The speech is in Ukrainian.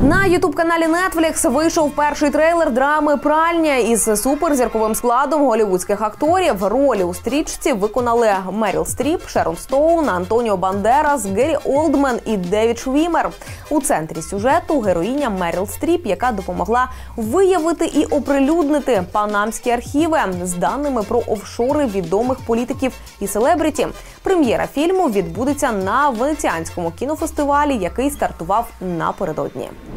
На ютуб-каналі Netflix вийшов перший трейлер драми «Пральня» із суперзірковим складом голівудських акторів. Ролі у стрічці виконали Меріл Стріп, Шерон Стоун, Антоніо Бандерас, Гері Олдмен і Девід Швімер. У центрі сюжету героїня Меріл Стріп, яка допомогла виявити і оприлюднити панамські архіви з даними про офшори відомих політиків і селебриті. Прем'єра фільму відбудеться на Венеціанському кінофестивалі, який стартував напередодні.